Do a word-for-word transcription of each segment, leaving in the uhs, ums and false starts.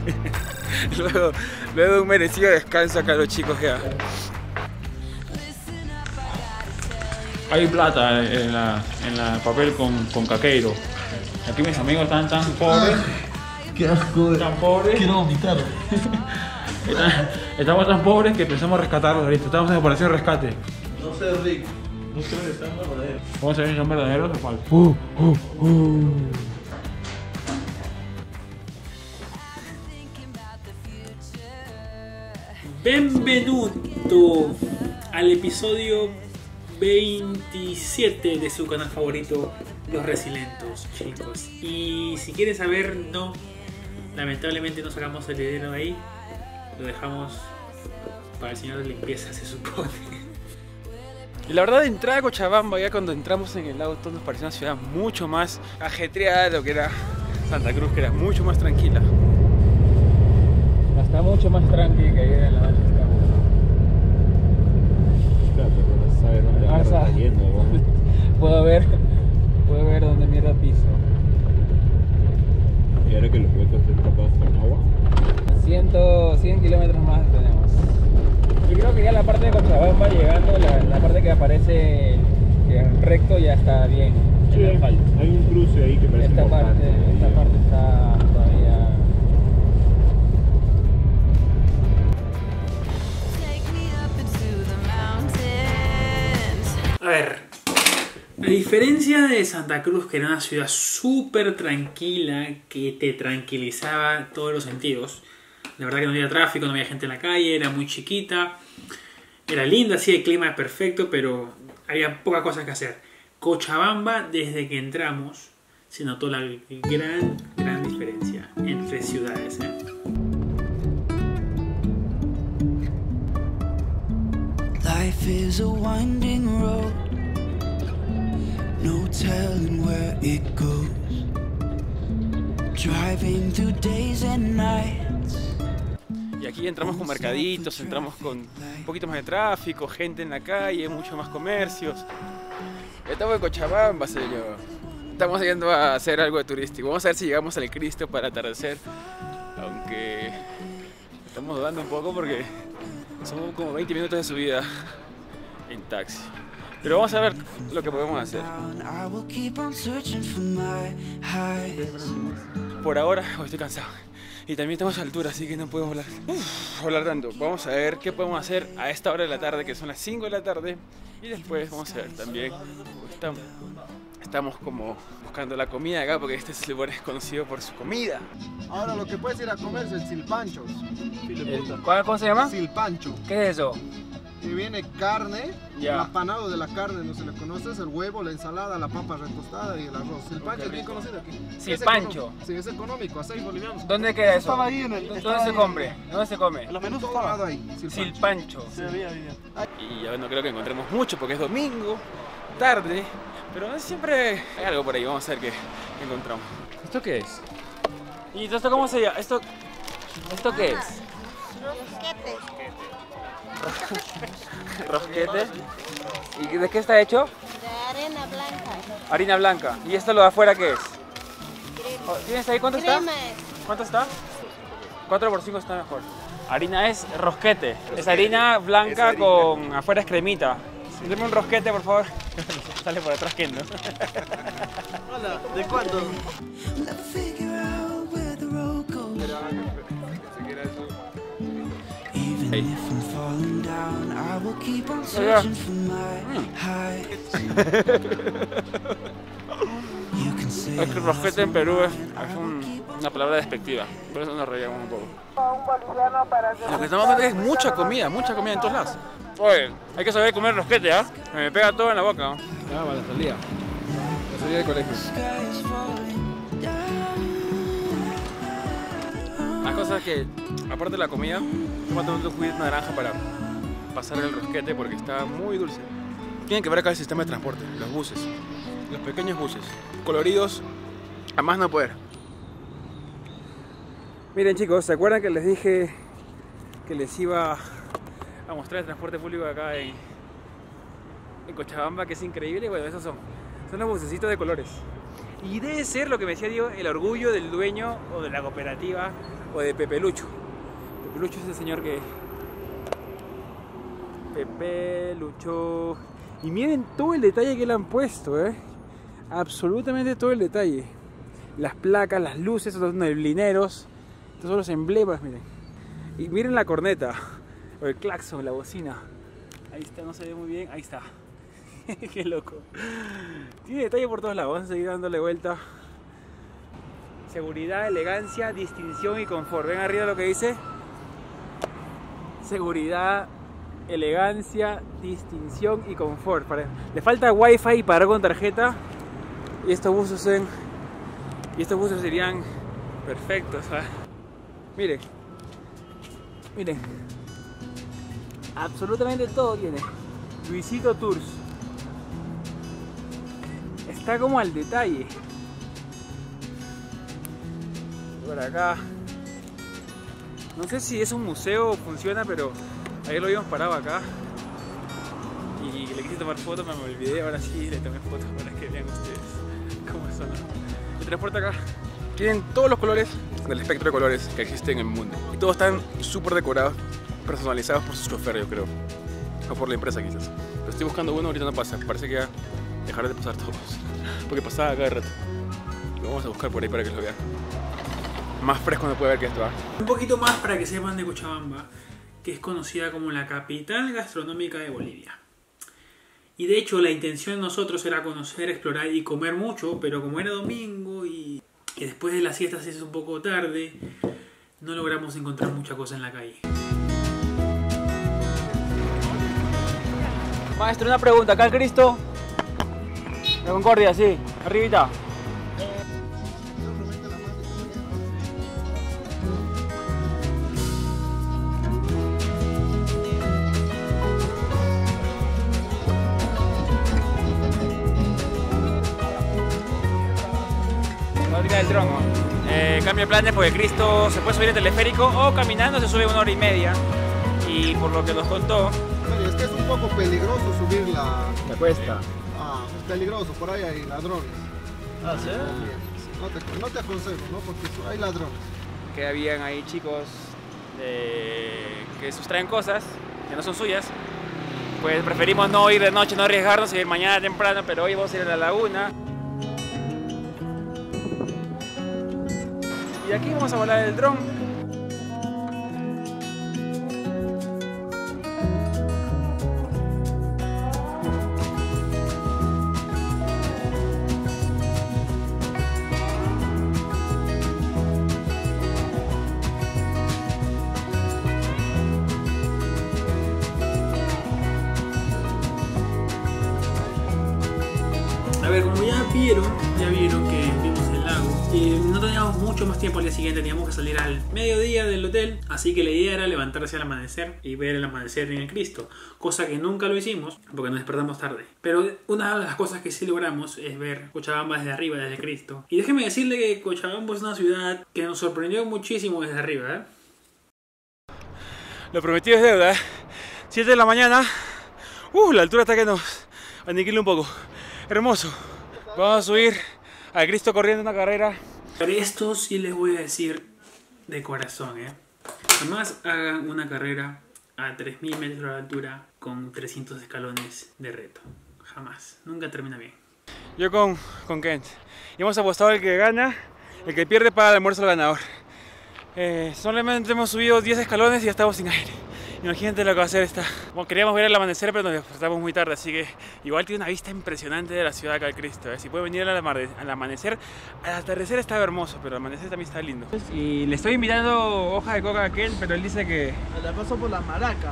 luego, luego de un merecido descanso acá los chicos ya. Hay plata en la, en la papel con, con caqueiro. Aquí mis amigos están tan pobres. Qué asco, Tan pobres. quiero vomitar. Están- Estamos tan pobres que pensamos rescatarlos ahorita. Estamos en operación rescate. No sé, Rick. No creo que sean verdaderos. Vamos a ver si son verdaderos o falsos. Uh, uh, uh. Benvenuto al episodio veintisiete de su canal favorito, Los Resilentos, chicos. Y si quieren saber, no, lamentablemente no sacamos el video ahí, lo dejamos para el señor de limpieza, se supone. Y la verdad, de entrada a Cochabamba, ya cuando entramos en el auto, nos pareció una ciudad mucho más ajetreada de lo que era Santa Cruz, que era mucho más tranquila. Está mucho más tranqui que ayer en la noche. Claro, pero saber dónde Ah, está sabe. yendo, ¿no? Puedo ver, puedo ver dónde mierda piso. Y ahora que los huecos están tapados con agua. cien kilómetros más tenemos. Y creo que ya la parte de Cochabamba llegando, la, la parte que aparece que es recto ya está bien. Sí, hay, hay un cruce ahí que parece Esta importante. parte, esta parte está todavía. A ver, a diferencia de Santa Cruz, que era una ciudad súper tranquila, que te tranquilizaba todos los sentidos. La verdad que no había tráfico, no había gente en la calle, era muy chiquita, era linda, sí, el clima es perfecto, pero había pocas cosas que hacer. Cochabamba, desde que entramos, se notó la gran, gran diferencia entre ciudades, ¿eh? Life is a winding road, no telling where it goes. Driving through days and nights. Y aquí entramos con mercaditos, entramos con un poquito más de tráfico, gente en la calle, mucho más comercios. Estamos en Cochabamba, señor. Estamos yendo a hacer algo de turístico. Vamos a ver si llegamos al Cristo para atardecer. Aunque estamos dudando un poco porque son como veinte minutos de subida en taxi. Pero vamos a ver lo que podemos hacer. I will keep on searching for my highs. Por ahora oh, estoy cansado. Y también estamos a altura, así que no puedo hablar, Uf, hablar tanto. Vamos a ver qué podemos hacer a esta hora de la tarde, que son las cinco de la tarde. Y después vamos a ver también. Estamos, estamos como buscando la comida acá, porque este lugar es conocido por su comida. Ahora lo que puedes ir a comer es el silpanchos. ¿Cómo se llama? Silpancho. ¿Qué es eso? Que viene carne, Ya. el apanado de la carne, no se le conoces, el huevo, la ensalada, la papa retostada y el arroz. Silpancho es bien conocido aquí. Silpancho. Es económico. Sí, es económico, a seis bolivianos. ¿Dónde queda eso? Estaba ahí en el... ¿Dónde se come? ¿Dónde se come? Los menús estaban ahí. Silpancho. Silpancho. Sí, había, había. Y ya no creo que encontremos mucho porque es domingo, tarde. Pero siempre hay algo por ahí, vamos a ver qué encontramos. ¿Esto qué es? ¿Y esto cómo se llama? ¿Esto, ¿esto qué es? Rosquete. ¿Y de qué está hecho? De arena blanca. Harina blanca. ¿Y esto lo de afuera qué es? Crema. Oh, ¿tienes ahí cuánto está? Crema es. ¿Cuánto está? cuatro por cinco está mejor. Harina es rosquete. Es harina blanca con afuera es cremita. Deme un rosquete, por favor. Sale por atrás, ¿quién no? Hola, ¿de cuánto? Let's figure out where the road goes. Even if I'm falling down, I will keep on searching for my highs. You can say Es que rosquete en Perú es, es un- una palabra despectiva, por eso nos reíamos un poco. Lo que estamos viendo es mucha comida, mucha comida en todos lados. Oye, hay que saber comer rosquete, ¿ah? ¿eh? Me pega todo en la boca. ¿no? Ah, para la salida. La salida del colegio. sky is falling down. Las cosas que, aparte de la comida, estoy tomando un juguito de naranja para pasar el rosquete porque está muy dulce. Tienen que ver acá el sistema de transporte, los buses, los pequeños buses, coloridos a más no poder. Miren chicos, ¿se acuerdan que les dije que les iba a mostrar el transporte público acá en, en Cochabamba, que es increíble? Bueno, esos son, son los bucecitos de colores. Y debe ser lo que me decía Diego, el orgullo del dueño o de la cooperativa o de Pepe Lucho. Pepe Lucho es el señor que... Pepe Lucho... Y miren todo el detalle que le han puesto, ¿eh? Absolutamente todo el detalle. Las placas, las luces, los neblineros. Estos son los emblemas, miren. Y miren la corneta. O el claxon, la bocina. Ahí está, no se ve muy bien. Ahí está. Qué loco. Tiene detalle por todos lados. Vamos a seguir dándole vuelta. Seguridad, elegancia, distinción y confort. Ven arriba lo que dice. Seguridad, elegancia, distinción y confort. Le falta wifi y pagar con tarjeta. Y estos buses en, y estos buses serían perfectos, ¿sabes? Miren. Miren. Absolutamente todo tiene. Luisito Tours. Está como al detalle. Por acá. No sé si es un museo o funciona, pero ayer lo habíamos parado acá. Y le quise tomar fotos, me olvidé. Ahora sí le tomé fotos para que vean ustedes cómo son. El transporte acá. Tienen todos los colores del espectro de colores que existe en el mundo. Y todos están súper decorados, personalizados por su chofer, yo creo. O por la empresa quizás. Pero estoy buscando uno, ahorita no pasa. Parece que ya dejaré de pasar todos. Porque pasaba cada rato. Lo vamos a buscar por ahí para que lo vean. Más fresco no puede ver que esto, ¿eh? Un poquito más para que sepan de Cochabamba, que es conocida como la capital gastronómica de Bolivia. Y de hecho la intención de nosotros era conocer, explorar y comer mucho, pero como era domingo y que después de la siesta se hizo un poco tarde, no logramos encontrar mucha cosa en la calle. Maestro, una pregunta. ¿Acá el Cristo? La Concordia, sí. Arribita. Del tronco. Eh, cambio de planes porque Cristo se puede subir en teleférico o caminando se sube una hora y media. Y por lo que nos contó, Es que es un poco peligroso subir la... La cuesta. Ah, es peligroso, por ahí hay ladrones. Ah, ¿sí? No te, no te aconsejo, ¿no? Porque hay ladrones. que habían ahí chicos eh, que sustraen cosas que no son suyas, pues preferimos no ir de noche, no arriesgarnos y ir mañana temprano, pero hoy vamos a ir a la laguna. Y aquí vamos a volar el dron. A ver, como ya vieron, ya vieron que vimos el lago, eh, no teníamos mucho más tiempo al día siguiente, teníamos que salir al mediodía del hotel, así que la idea era levantarse al amanecer y ver el amanecer en el Cristo, cosa que nunca lo hicimos porque nos despertamos tarde. Pero una de las cosas que sí logramos es ver Cochabamba desde arriba, desde el Cristo. Y déjeme decirle que Cochabamba es una ciudad que nos sorprendió muchísimo desde arriba, ¿eh? Lo prometido es deuda, ¿eh? siete de la mañana, uh, la altura está que nos aniquila un poco. Hermoso. Vamos a subir al Cristo corriendo una carrera. Pero esto sí les voy a decir de corazón, ¿eh? Jamás hagan una carrera a tres mil metros de altura con trescientos escalones de reto. Jamás. Nunca termina bien. Yo con, con Kent. Y hemos apostado el que gana, el que pierde para el almuerzo al ganador. Eh, solamente hemos subido diez escalones y ya estamos sin aire. Imagínate lo que va a hacer esta. Bueno, queríamos ver el amanecer, pero nos despertamos muy tarde, así que igual tiene una vista impresionante de la ciudad acá al Cristo. ¿eh? Si puede venir al, al amanecer, al atardecer estaba hermoso, pero al amanecer también está lindo. Y le estoy invitando hoja de coca a aquel, pero él dice que La paso por las maracas.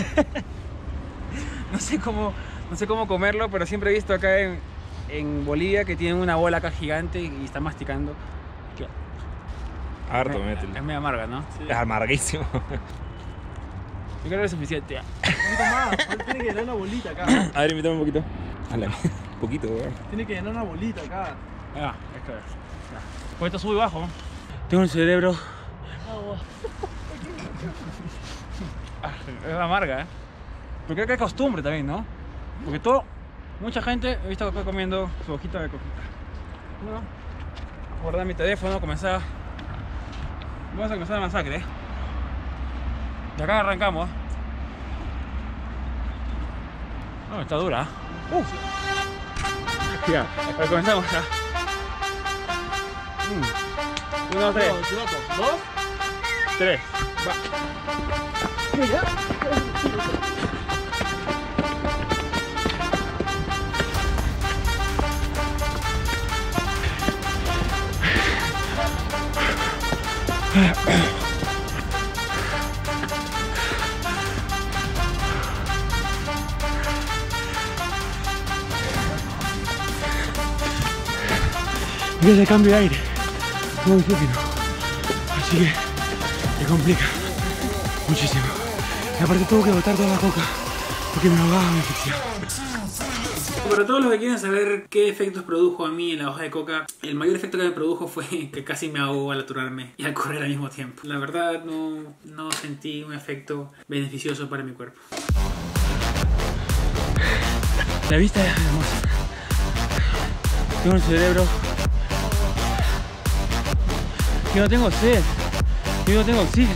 no sé cómo, no sé cómo comerlo, pero siempre he visto acá en, en Bolivia que tienen una bola acá gigante y, y está masticando. ¿Qué? Harto, es, mételo. es medio amarga, ¿no? Sí. Es amarguísimo. Yo creo que es suficiente. Un poquito más, tiene que llenar una bolita acá. A ver, invítame un poquito. Hala, un poquito, weón. Tiene que llenar una bolita acá. Ah, es que pues esto sube y bajo. Tengo un cerebro. Es amarga, ¿eh? Pero creo que es costumbre también, ¿no? Porque todo, mucha gente he visto acá comiendo su hojita de coquita. No. Guardar mi teléfono, comenzar. Vamos a comenzar la masacre. ¿eh? De acá arrancamos. No, está dura. Uh. Ya, a ver, comenzamos ya. Mm. Uno, dos, tres. ¿Dos? Tres. Va. Y ese cambio de aire, muy difícil, así que se complica muchísimo. Y aparte tuve que botar toda la coca porque me ahogaba, me asfixiaba. Para todos los que quieren saber qué efectos produjo a mí en la hoja de coca, el mayor efecto que me produjo fue que casi me ahogó al aturarme y al correr al mismo tiempo. La verdad no, no sentí un efecto beneficioso para mi cuerpo. La vista es hermosa. Tengo el cerebro. Yo no tengo sed. Yo no tengo oxígeno.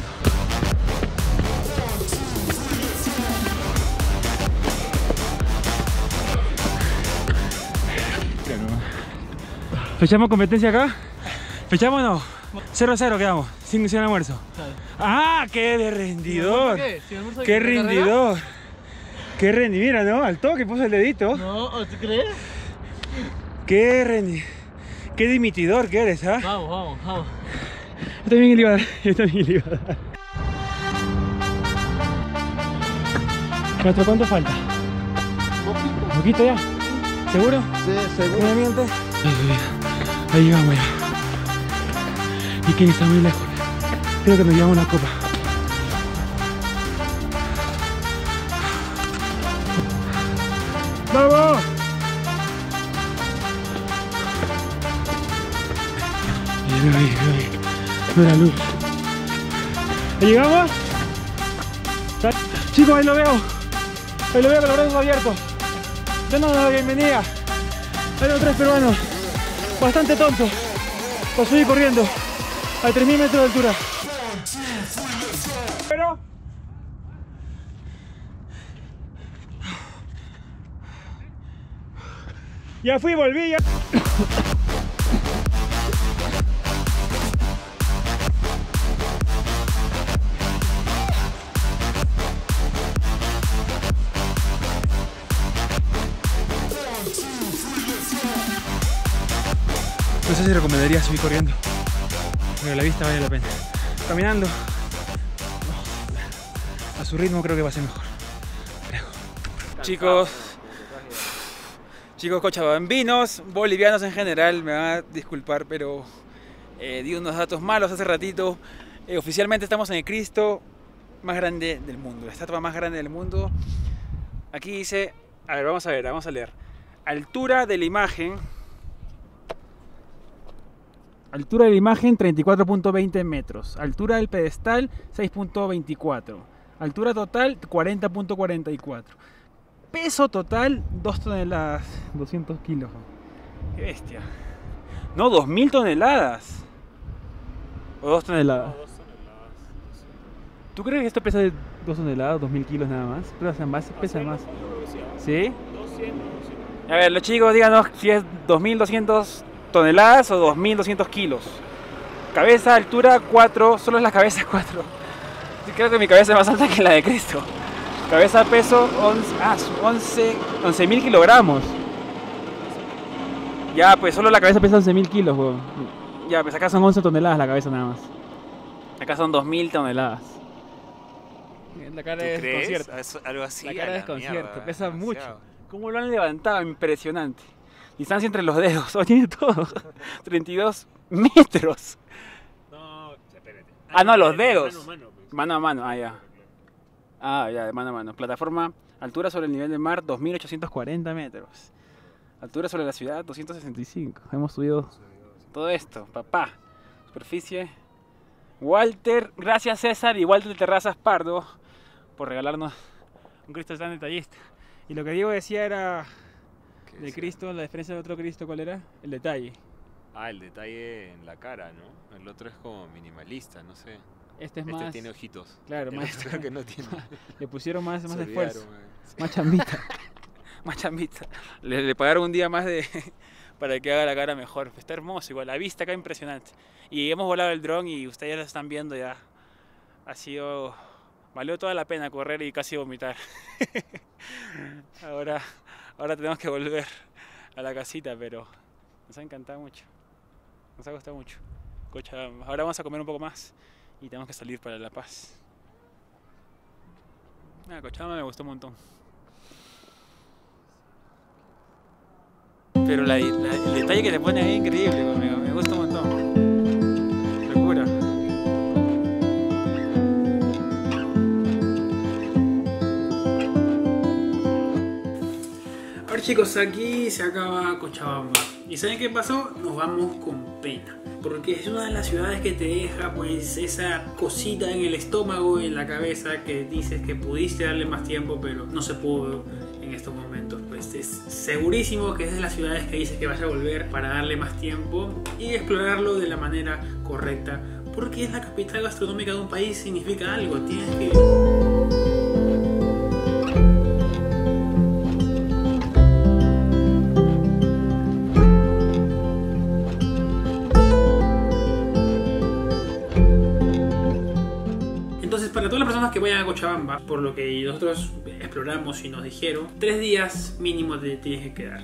¿Fechamos competencia acá? ¿Fechamos o no? cero a cero quedamos, sin, sin almuerzo. ¡Ah! ¡Qué de rendidor! ¿Qué? ¿Si almuerzo ¡Qué de carrera? rendidor! ¡Qué rendidor! Mira, ¿no? Al toque puso el dedito. No, ¿tú crees? ¡Qué rendi... ¡Qué dimitidor que eres, ¿ah? Vamos, vamos, vamos. Yo también le iba a dar, yo también le iba a dar. Nuestro, ¿cuánto falta? Poquito. ¿Un poquito ya? ¿Seguro? Sí, seguro. ¿Me mientes? Ahí vamos ya. Y que está muy lejos. Creo que nos llevamos la copa. ¡Vamos! Veo ahí, veo ahí. Veo la luz. ¿Ya llegamos? Chicos, ahí lo veo. Ahí lo veo con los brazos abiertos. Denos la bienvenida. Hay los tres peruanos. Bastante tontos. Para subir corriendo a tres mil metros de altura. Pero... ya fui, volví ya. No sé si recomendaría subir corriendo, pero la vista vale la pena. Caminando a su ritmo creo que va a ser mejor. Creo. Chicos, chicos cochabambinos, bolivianos en general, me van a disculpar, pero eh, di unos datos malos hace ratito. Eh, oficialmente estamos en el Cristo más grande del mundo, la estatua más grande del mundo. Aquí dice, a ver, vamos a ver, vamos a leer. Altura de la imagen. Altura de la imagen treinta y cuatro punto veinte metros. Altura del pedestal seis punto veinticuatro. Altura total cuarenta punto cuarenta y cuatro. Peso total dos toneladas, doscientos kilos. Qué bestia. No, dos mil toneladas. O dos toneladas. ¿Tú crees que esto pesa de dos toneladas, dos mil kilos nada más? Pesa más, pesa más. ¿Sí? A ver, los chicos, díganos si es dos mil doscientas toneladas o dos mil doscientos kilos. Cabeza, altura cuatro, solo es la cabeza cuatro. Creo que mi cabeza es más alta que la de Cristo. Cabeza, peso once, ah, once mil kilogramos. Ya, pues solo la cabeza pesa once mil kilos, weón. Ya, pues acá son once toneladas la cabeza nada más. Acá son dos mil toneladas. La cara de desconcierto. Algo así. La cara de a desconcierto, mierda, pesa demasiado. mucho. ¿Cómo lo han levantado? Impresionante. Distancia entre los dedos, oh, tiene todo. treinta y dos metros. No, espérate. Ah, no, los dedos. Mano a mano, pues. Mano a mano, ah, ya. Ah, ya, de mano a mano. Plataforma, altura sobre el nivel del mar, dos mil ochocientos cuarenta metros. Altura sobre la ciudad, doscientos sesenta y cinco. Hemos subido todo esto, papá. Superficie. Walter, gracias César y Walter Terrazas Pardo por regalarnos un Cristo tan detallista. Y lo que Diego decía era de Cristo, la diferencia de otro Cristo, ¿cuál era? El detalle. Ah, el detalle en la cara, ¿no? El otro es como minimalista, no sé. Este es Este más... tiene ojitos. Claro, el más... otro que no tiene. Le pusieron más, más Se esfuerzo. olvidaron, man. Más chambita. Más chambita. Le, le pagaron un día más de para que haga la cara mejor. Está hermoso, igual. La vista acá impresionante. Y hemos volado el dron y ustedes ya lo están viendo ya. Ha sido... Valió toda la pena correr y casi vomitar. ahora, ahora tenemos que volver a la casita, pero nos ha encantado mucho. Nos ha gustado mucho. Cochabamba. Ahora vamos a comer un poco más y tenemos que salir para La Paz. Ah, Cochabamba me gustó un montón. Pero la, la, el detalle que le pone ahí es increíble conmigo, me gusta un montón. Locura. A ver chicos, aquí se acaba Cochabamba. ¿Y saben qué pasó? Nos vamos con pena. Porque es una de las ciudades que te deja pues esa cosita en el estómago, en la cabeza, que dices que pudiste darle más tiempo, pero no se pudo en estos momentos. Pues es segurísimo que es de las ciudades que dices que vas a volver para darle más tiempo y explorarlo de la manera correcta. Porque es la capital gastronómica de un país, significa algo. Tienes que... Para todas las personas que vayan a Cochabamba, por lo que nosotros exploramos y nos dijeron, tres días mínimo te tienes que quedar.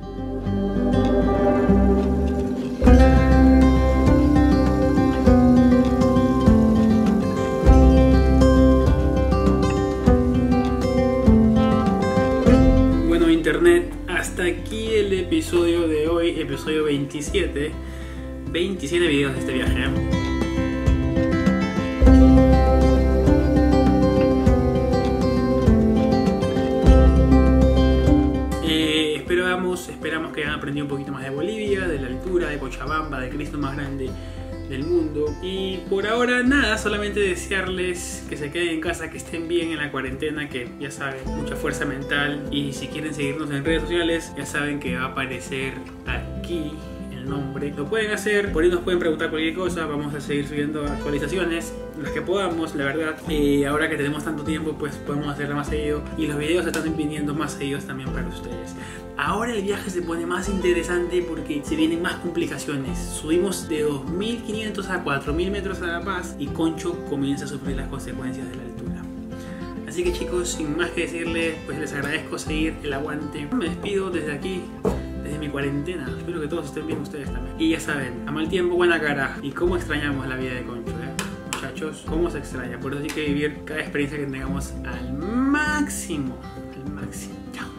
Bueno, internet, hasta aquí el episodio de hoy, episodio veintisiete. veintisiete videos de este viaje, ¿eh? Esperamos que hayan aprendido un poquito más de Bolivia, de la altura, de Cochabamba, del Cristo más grande del mundo. Y por ahora nada, solamente desearles que se queden en casa, que estén bien en la cuarentena, que ya saben, mucha fuerza mental. Y si quieren seguirnos en redes sociales, ya saben que va a aparecer aquí el nombre. Lo pueden hacer, por ahí nos pueden preguntar cualquier cosa, vamos a seguir subiendo actualizaciones, las que podamos, la verdad. Y ahora que tenemos tanto tiempo, pues podemos hacerla más seguido. Y los videos están viniendo más seguidos también para ustedes. Ahora el viaje se pone más interesante porque se vienen más complicaciones. Subimos de dos mil quinientos a cuatro mil metros a La Paz y Concho comienza a sufrir las consecuencias de la altura. Así que chicos, sin más que decirles, pues les agradezco seguir el aguante. Me despido desde aquí, desde mi cuarentena. Espero que todos estén bien, ustedes también. Y ya saben, a mal tiempo, buena cara. Y cómo extrañamos la vida de Concho, ¿eh? Muchachos, cómo se extraña. Por eso hay que vivir cada experiencia que tengamos al máximo. Al máximo. Chao.